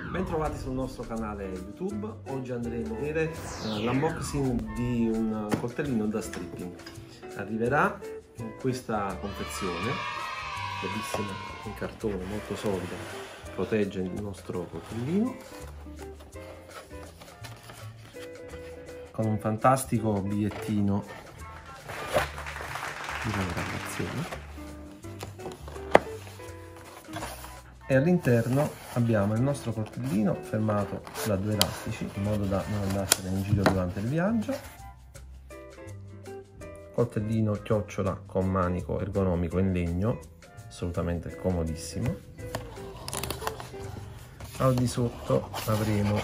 Bentrovati sul nostro canale YouTube. Oggi andremo a vedere l'unboxing di un coltellino da stripping. Arriverà in questa confezione, bellissima, in cartone, molto solida, protegge il nostro coltellino, con un fantastico bigliettino di lavorazione. E all'interno abbiamo il nostro coltellino fermato da due elastici in modo da non andarsene in giro durante il viaggio, coltellino chiocciola con manico ergonomico in legno, assolutamente comodissimo. Al di sotto avremo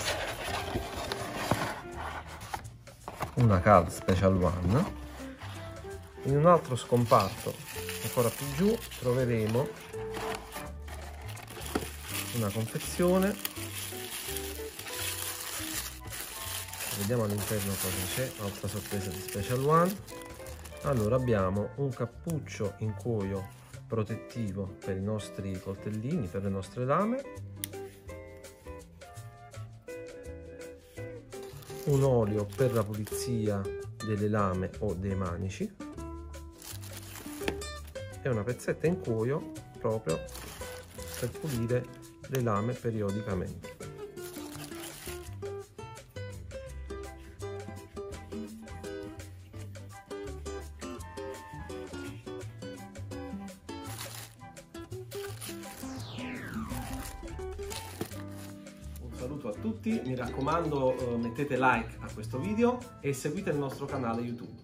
una Cal Special One. In un altro scomparto ancora più giù troveremo una confezione. Vediamo all'interno cosa c'è. Altra sorpresa di Special One. Allora, abbiamo un cappuccio in cuoio protettivo per i nostri coltellini, per le nostre lame, un olio per la pulizia delle lame o dei manici e una pezzetta in cuoio proprio per pulire le lame periodicamente. Un saluto a tutti, mi raccomando mettete like a questo video e seguite il nostro canale YouTube.